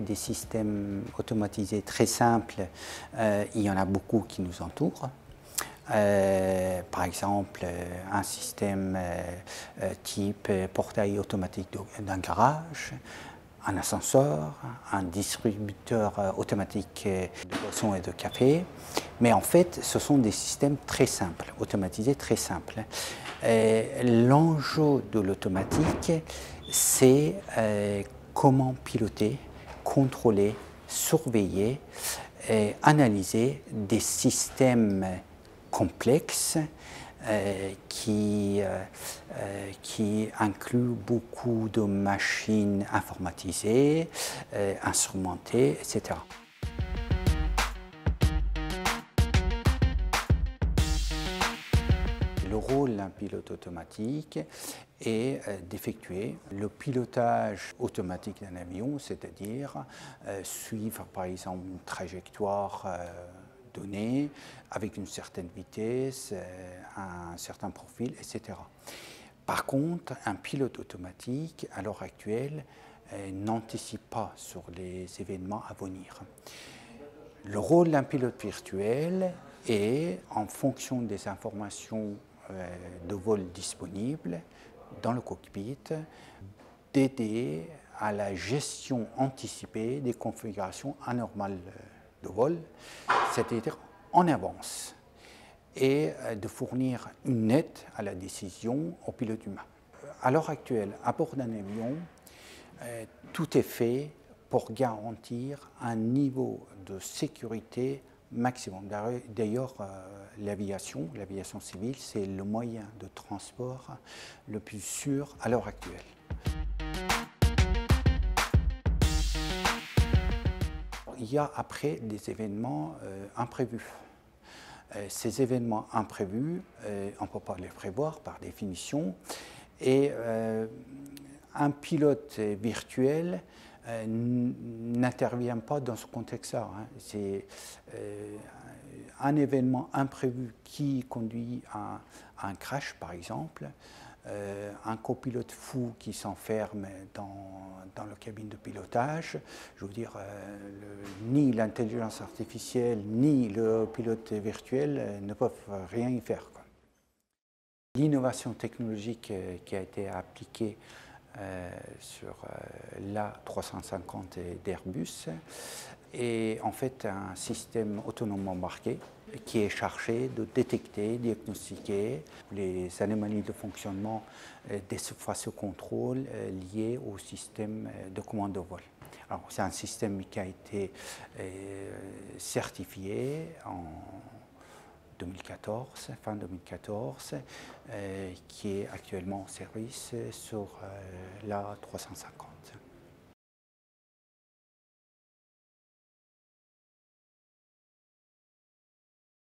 Des systèmes automatisés très simples, il y en a beaucoup qui nous entourent. Par exemple, un système type portail automatique d'un garage, un ascenseur, un distributeur automatique de boissons et de café. Mais en fait, ce sont des systèmes très simples, automatisés très simples. L'enjeu de l'automatique, c'est comment piloter, contrôler, surveiller et analyser des systèmes complexes qui incluent beaucoup de machines informatisées, instrumentées, etc. Le rôle d'un pilote automatique est d'effectuer le pilotage automatique d'un avion, c'est-à-dire suivre par exemple une trajectoire donnée avec une certaine vitesse, un certain profil, etc. Par contre, un pilote automatique, à l'heure actuelle, n'anticipe pas sur les événements à venir. Le rôle d'un pilote virtuel est, en fonction des informations de vol disponibles dans le cockpit, d'aider à la gestion anticipée des configurations anormales de vol, c'est-à-dire en avance, et de fournir une aide à la décision au pilote humain. À l'heure actuelle, à bord d'un avion, tout est fait pour garantir un niveau de sécurité maximum. D'ailleurs, l'aviation civile, c'est le moyen de transport le plus sûr à l'heure actuelle. Il y a après des événements imprévus. Ces événements imprévus, on ne peut pas les prévoir par définition, et un pilote virtuel n'intervient pas dans ce contexte-là. C'est un événement imprévu qui conduit à un crash, par exemple, un copilote fou qui s'enferme dans la cabine de pilotage. Je veux dire, ni l'intelligence artificielle ni le pilote virtuel ne peuvent rien y faire. L'innovation technologique qui a été appliquée sur l'A350 d'Airbus est en fait un système autonome embarqué qui est chargé de détecter, diagnostiquer les anomalies de fonctionnement des surfaces de contrôle liées au système de commande de vol. C'est un système qui a été certifié en 2014, fin 2014, qui est actuellement en service sur l'A350.